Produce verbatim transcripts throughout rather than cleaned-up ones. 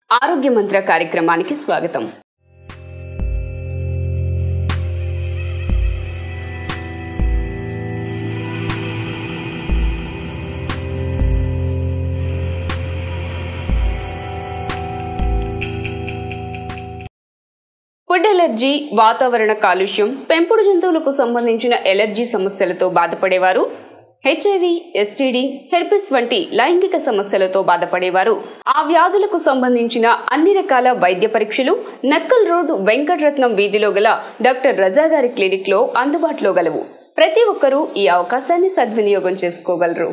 ఆరోగ్య మంత్ర కార్యక్రమానికి స్వాగతం. ఫుడ్ ఎలర్జీ, వాతావరణ కాలుష్యం, పెంపుడు జంతువులకు సంబంధించిన ఎలర్జీ సమస్యలతో బాధపడేవారు, హెచ్ఐవి, ఎస్టీడీ, హెర్పిస్ వంటి లైంగిక సమస్యలతో బాధపడేవారు, ఆ వ్యాధులకు సంబంధించిన అన్ని రకాల వైద్య పరీక్షలు నక్కల్ రోడ్ వెంకటరత్నం వీధిలో గల డాక్టర్ రజా గారి క్లినిక్ లో అందుబాటులో గలవు. ప్రతి ఒక్కరూ ఈ అవకాశాన్ని సద్వినియోగం చేసుకోగలరు.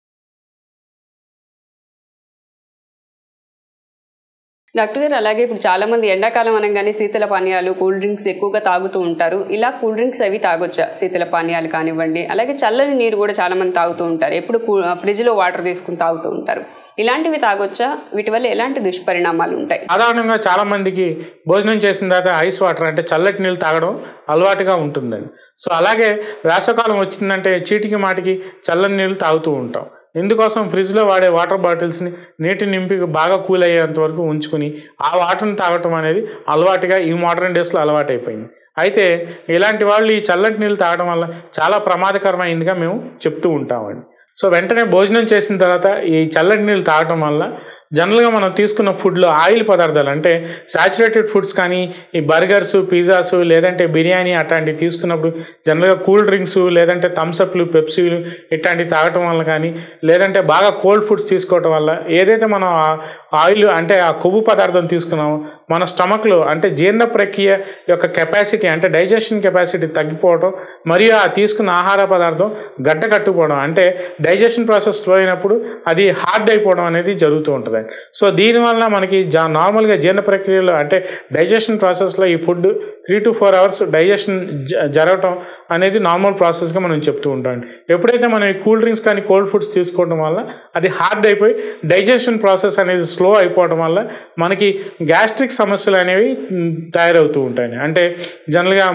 డాక్టర్ గారు, అలాగే ఇప్పుడు చాలా మంది ఎండాకాలం అనగానే శీతల పానీయాలు, కూల్ డ్రింక్స్ ఎక్కువగా తాగుతూ ఉంటారు. ఇలా కూల్ డ్రింక్స్ అవి తాగొచ్చా? శీతల పానీయాలు కానివ్వండి, అలాగే చల్లని నీరు కూడా చాలా మంది తాగుతూ ఉంటారు. ఎప్పుడు ఫ్రిడ్జ్ లో వాటర్ తీసుకుని తాగుతూ ఉంటారు. ఇలాంటివి తాగొచ్చా? వీటి వల్ల ఎలాంటి దుష్పరిణామాలు ఉంటాయి? సాధారణంగా చాలా మందికి భోజనం చేసిన తర్వాత ఐస్ వాటర్ అంటే చల్లటి నీళ్ళు తాగడం అలవాటుగా ఉంటుందండి. సో అలాగే వేసవకాలం వచ్చిందంటే చీటికి మాటికి చల్లని నీళ్ళు తాగుతూ ఉంటాం. ఇందుకోసం ఫ్రిడ్జ్లో వాడే వాటర్ బాటిల్స్ని నీటి నింపి బాగా కూల్ అయ్యేంత వరకు ఉంచుకుని ఆ వాటర్ని తాగటం అనేది అలవాటుగా ఈ మోడర్న్ డేస్లో అలవాటు అయిపోయింది. అయితే ఇలాంటి వాళ్ళు ఈ చల్లటి నీళ్ళు తాగడం వల్ల చాలా ప్రమాదకరమైందిగా మేము చెప్తూ ఉంటామండి. సో వెంటనే భోజనం చేసిన తర్వాత ఈ చల్లటి నీళ్ళు తాగటం వల్ల జనరల్గా మనం తీసుకున్న ఫుడ్లో ఆయిల్ పదార్థాలు అంటే సాచురేటెడ్ ఫుడ్స్ కానీ ఈ బర్గర్స్, పిజ్జాస్ లేదంటే బిర్యానీ అట్లాంటివి తీసుకున్నప్పుడు జనరల్గా కూల్ డ్రింక్స్ లేదంటే థమ్స్అప్లు, పెప్సీలు ఇట్లాంటివి తాగటం వల్ల కానీ లేదంటే బాగా కోల్డ్ ఫుడ్స్ తీసుకోవటం వల్ల ఏదైతే మనం ఆయిల్ అంటే ఆ కొవ్వు పదార్థం తీసుకున్నామో మన స్టమక్లో అంటే జీర్ణ ప్రక్రియ యొక్క కెపాసిటీ అంటే డైజెషన్ కెపాసిటీ తగ్గిపోవడం మరియు ఆ తీసుకున్న ఆహార పదార్థం గడ్డ కట్టుకోవడం అంటే డైజెషన్ ప్రాసెస్ స్లో అయినప్పుడు అది హార్డ్ అయిపోవడం అనేది జరుగుతూ ఉంటుంది. సో దీనివల్ల మనకి జా నార్మల్గా జీర్ణ ప్రక్రియలో అంటే డైజెషన్ ప్రాసెస్లో ఈ food three to four hours digestion జరగటం అనేది నార్మల్ ప్రాసెస్గా మనం చెప్తూ ఉంటాం. ఎప్పుడైతే మనం ఈ కూల్ డ్రింక్స్ కానీ కోల్డ్ ఫుడ్స్ తీసుకోవడం వల్ల అది హార్డ్ అయిపోయి డైజెషన్ ప్రాసెస్ అనేది స్లో అయిపోవడం వల్ల మనకి గ్యాస్ట్రిక్ సమస్యలు అనేవి తయారవుతూ ఉంటాయి. అంటే జనరల్గా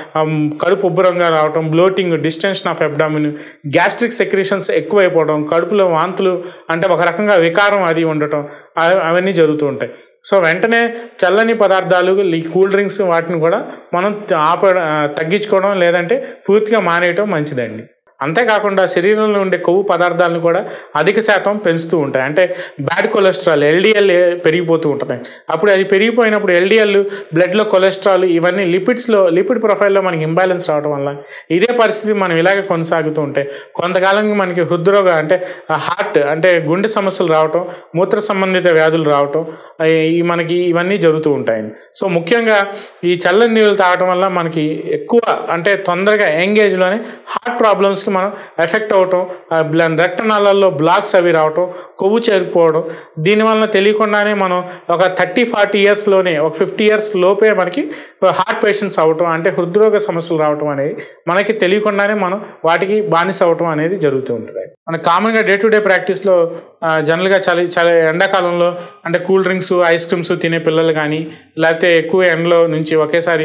కడుపు ఉబ్బరంగా రావటం, bloating, distension of abdomen, gastric secretions ఎక్కువైపోవడం, కడుపులో వాంతులు అంటే ఒక రకంగా వికారం అది ఉండటం అవన్నీ జరుగుతూ ఉంటాయి. సో వెంటనే చల్లని పదార్థాలు ఈ కూల్ డ్రింక్స్ వాటిని కూడా మనం ఆప తగ్గించుకోవడం లేదంటే పూర్తిగా మానేయటం మంచిదండి. అంతేకాకుండా శరీరంలో ఉండే కొవ్వు పదార్థాలను కూడా అధిక శాతం పెంచుతూ ఉంటాయి. అంటే బ్యాడ్ కొలెస్ట్రాల్ ఎల్డిఎల్ పెరిగిపోతూ ఉంటుంది. అప్పుడు అది పెరిగిపోయినప్పుడు ఎల్డిఎల్ బ్లడ్లో కొలెస్ట్రాల్ ఇవన్నీ లిపిడ్స్లో లిపిడ్ ప్రొఫైల్లో మనకి ఇంబ్యాలెన్స్ రావడం వల్ల ఇదే పరిస్థితి మనం ఇలాగే కొనసాగుతూ ఉంటే కొంతకాలానికి మనకి హృద్రోగ అంటే హార్ట్ అంటే గుండె సమస్యలు రావటం, మూత్ర సంబంధిత వ్యాధులు రావటం ఈ మనకి ఇవన్నీ జరుగుతూ ఉంటాయండి. సో ముఖ్యంగా ఈ చల్లని నీళ్ళు తాగటం వల్ల మనకి ఎక్కువ అంటే తొందరగా యంగ్ ఏజ్లోనే హార్ట్ ప్రాబ్లమ్స్ మనం ఎఫెక్ట్ అవటం, రక్తనాళాల్లో బ్లాక్స్ అవి రావటం, కొవ్వు చేరుకుపోవడం, దీనివల్ల తెలియకుండానే మనం ఒక థర్టీ ఫార్టీ ఇయర్స్లోనే ఒక ఫిఫ్టీ ఇయర్స్ లోపే మనకి హార్ట్ పేషెంట్స్ అవటం అంటే హృద్రోగ సమస్యలు రావటం అనేది మనకి తెలియకుండానే మనం వాటికి బానిస అవటం అనేది జరుగుతూ ఉంటుంది. మన కామన్గా డే టు డే ప్రాక్టీస్లో జనరల్గా చలి చలి ఎండాకాలంలో అంటే కూల్ డ్రింక్స్, ఐస్ క్రీమ్స్ తినే పిల్లలు కానీ లేకపోతే ఎక్కువ ఎండలో నుంచి ఒకేసారి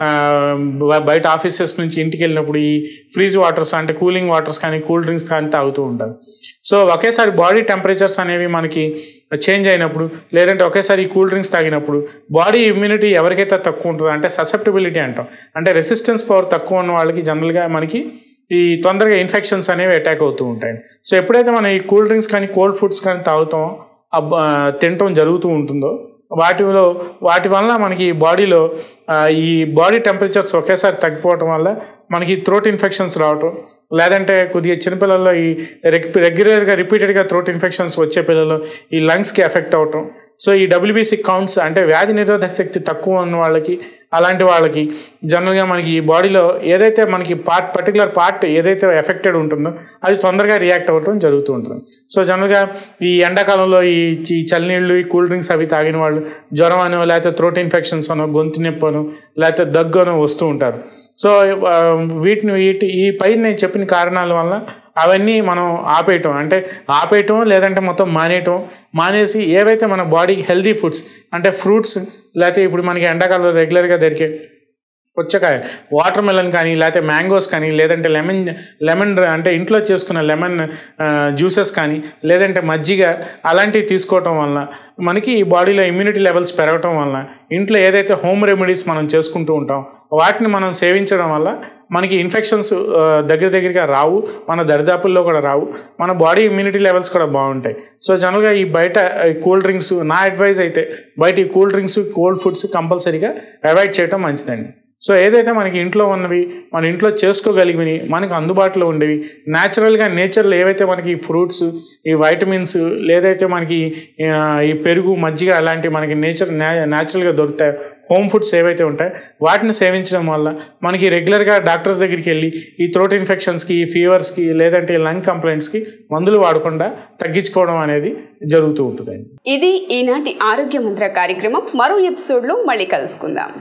బయట ఆఫీసెస్ నుంచి ఇంటికి వెళ్ళినప్పుడు ఈ ఫ్రీజ్ వాటర్స్ అంటే కూలింగ్ వాటర్స్ కానీ కూల్ డ్రింక్స్ కానీ తాగుతూ ఉంటారు. సో ఒకేసారి బాడీ టెంపరేచర్స్ అనేవి మనకి చేంజ్ అయినప్పుడు లేదంటే ఒకేసారి ఈ కూల్ డ్రింక్స్ తాగినప్పుడు బాడీ ఇమ్యూనిటీ ఎవరికైతే తక్కువ ఉంటుందో అంటే ససెప్టబిలిటీ అంటాం అంటే రెసిస్టెన్స్ పవర్ తక్కువ ఉన్న వాళ్ళకి జనరల్గా మనకి ఈ తొందరగా ఇన్ఫెక్షన్స్ అనేవి అటాక్ అవుతూ ఉంటాయి. సో ఎప్పుడైతే మనం ఈ కూల్ డ్రింక్స్ కానీ కోల్డ్ ఫుడ్స్ కానీ తాగుతామో తినటం జరుగుతూ ఉంటుందో వాటిలో వాటి వల్ల మనకి బాడీలో ఈ బాడీ టెంపరేచర్స్ ఒకేసారి తగ్గిపోవటం వల్ల మనకి థ్రోట్ ఇన్ఫెక్షన్స్ రావటం లేదంటే కొద్దిగా చిన్నపిల్లల్లో ఈ రెగ్యులర్గా రిపీటెడ్గా థ్రోట్ ఇన్ఫెక్షన్స్ వచ్చే పిల్లలు ఈ లంగ్స్కి ఎఫెక్ట్ అవటం. సో ఈ డబ్ల్యూబీసీ కౌంట్స్ అంటే వ్యాధి నిరోధక శక్తి తక్కువ ఉన్న వాళ్ళకి అలాంటి వాళ్ళకి జనరల్గా మనకి ఈ బాడీలో ఏదైతే మనకి పార్ట్ పర్టికులర్ పార్ట్ ఏదైతే ఎఫెక్టెడ్ ఉంటుందో అది తొందరగా రియాక్ట్ అవ్వడం జరుగుతూ ఉంటుంది. సో జనరల్గా ఈ ఎండాకాలంలో ఈ ఈ చల్లనీళ్ళు, ఈ కూల్ డ్రింక్స్ అవి తాగిన వాళ్ళు జ్వరం అనో లేకపోతే థ్రోట్ ఇన్ఫెక్షన్స్ అనో, గొంతు నొప్పి అనో లేకపోతే దగ్గు అనో వస్తూ ఉంటారు. సో వీటిని వీటి ఈ పైన నేను చెప్పిన కారణాల వల్ల అవన్నీ మనం ఆపేయటం అంటే ఆపేయటం లేదంటే మొత్తం మానేయటం మానేసి ఏవైతే మన బాడీకి హెల్దీ ఫుడ్స్ అంటే ఫ్రూట్స్ లేకపోతే ఇప్పుడు మనకి ఎండాకాలంలో రెగ్యులర్గా దొరికే పుచ్చకాయ, వాటర్ మెలన్ కానీ, లేకపోతే మ్యాంగోస్ కానీ, లేదంటే లెమన్ లెమన్ అంటే ఇంట్లో చేసుకున్న లెమన్ జ్యూసెస్ కానీ, లేదంటే మజ్జిగ అలాంటివి తీసుకోవటం వలన మనకి ఈ బాడీలో ఇమ్యూనిటీ లెవెల్స్ పెరగటం వలన, ఇంట్లో ఏదైతే హోమ్ రెమెడీస్ మనం చేసుకుంటూ ఉంటాం వాటిని మనం సేవించడం వల్ల మనకి ఇన్ఫెక్షన్స్ దగ్గర దగ్గరగా రావు, మన దరిదాపుల్లో కూడా రావు, మన బాడీ ఇమ్యూనిటీ లెవెల్స్ కూడా బాగుంటాయి. సో జనరల్గా ఈ బయట కూల్ డ్రింక్స్, నా అడ్వైజ్ అయితే బయట ఈ కూల్ డ్రింక్స్, కోల్డ్ ఫుడ్స్ కంపల్సరీగా అవాయిడ్ చేయడం మంచిదండి. సో ఏదైతే మనకి ఇంట్లో ఉన్నవి, మన ఇంట్లో చేసుకోగలిగినవి, మనకు అందుబాటులో ఉండేవి, న్యాచురల్గా నేచర్లో ఏవైతే మనకి ఫ్రూట్స్, ఈ వైటమిన్స్, లేదైతే మనకి ఈ పెరుగు, మజ్జిగ అలాంటివి మనకి నేచర్ న్యాచురల్గా దొరుకుతాయి, హోమ్ ఫుడ్స్ ఏవైతే ఉంటాయో వాటిని సేవించడం వల్ల మనకి రెగ్యులర్గా డాక్టర్స్ దగ్గరికి వెళ్ళి ఈ థ్రోట్ ఇన్ఫెక్షన్స్కి, ఈ ఫీవర్స్కి, లేదంటే లంగ్ కంప్లైంట్స్కి మందులు వాడకుండా తగ్గించుకోవడం అనేది జరుగుతూ ఉంటుందండి. ఇది ఈనాటి ఆరోగ్య మంత్ర కార్యక్రమం. మరో ఎపిసోడ్లో మళ్ళీ కలుసుకుందాం.